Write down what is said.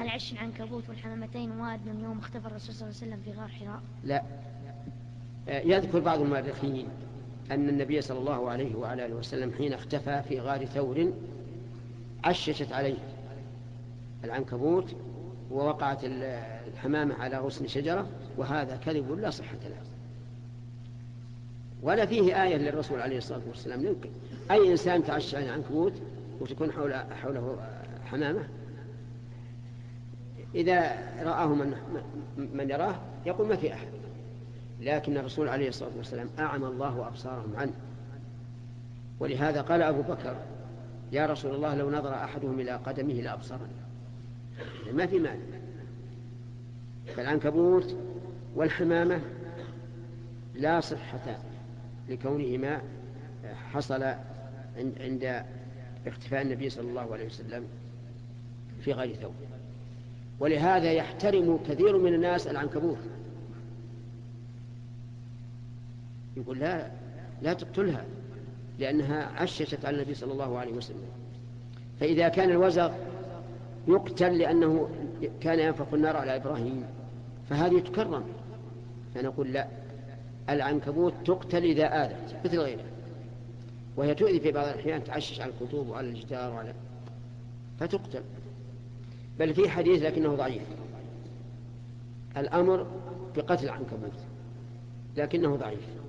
هل عش العنكبوت والحمامتين وارد من يوم اختفى الرسول صلى الله عليه وسلم في غار حراء؟ لا. يذكر بعض المؤرخين أن النبي صلى الله عليه وعلى آله وسلم حين اختفى في غار ثور عششت عليه العنكبوت ووقعت الحمامة على غصن شجرة، وهذا كذب لا صحة له. ولا فيه آية للرسول عليه الصلاة والسلام. يمكن أي إنسان تعشى عن عنكبوت وتكون حوله حمامة، إذا رآه من يراه يقول ما في أحد، لكن الرسول عليه الصلاة والسلام أعمى الله أبصارهم عنه. ولهذا قال أبو بكر: يا رسول الله لو نظر أحدهم إلى قدمه لأبصرنا. ما في معنى. فالعنكبوت والحمامة لا صحة لكونهما حصل عند اختفاء النبي صلى الله عليه وسلم في غار ثور. ولهذا يحترم كثير من الناس العنكبوت، يقول لا تقتلها لأنها عششت على النبي صلى الله عليه وسلم. فإذا كان الوزغ يقتل لأنه كان ينفخ النار على إبراهيم فهذه تكرم، فنقول لا، العنكبوت تقتل إذا آذت مثل غيرها، وهي تؤذي في بعض الأحيان، تعشش على الكتب وعلى الجدار فتقتل. بل في حديث لكنه ضعيف الأمر بقتل العنكبوت لكنه ضعيف.